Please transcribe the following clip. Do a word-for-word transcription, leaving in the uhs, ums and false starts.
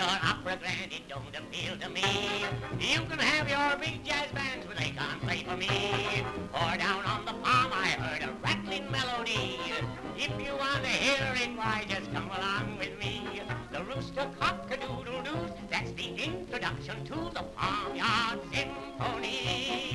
your opera grand, it don't appeal to me. You can have your big jazz bands, but they can't play for me. Or down on the farm I heard a rattling melody. If you want to hear it, why just come along with me. The rooster cock-a-doodle-doos, that's the introduction to the Farmyard Symphony.